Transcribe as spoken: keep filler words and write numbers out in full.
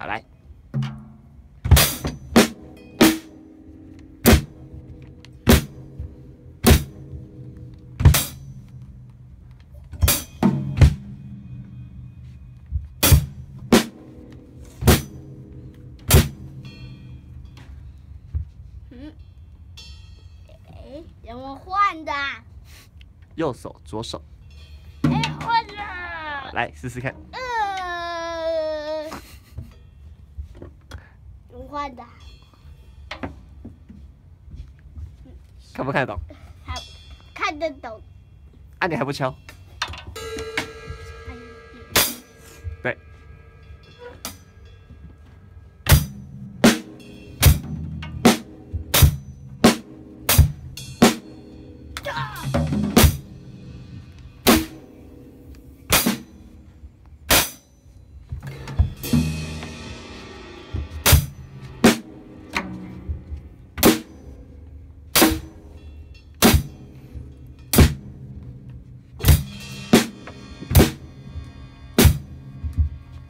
好，来。 嗯，哎，怎么换的？ 右手，左手。 哎，换了。 来试试看。 呃，怎么换的？ 看不看得懂？ 还看得懂。 啊，你还不敲？对。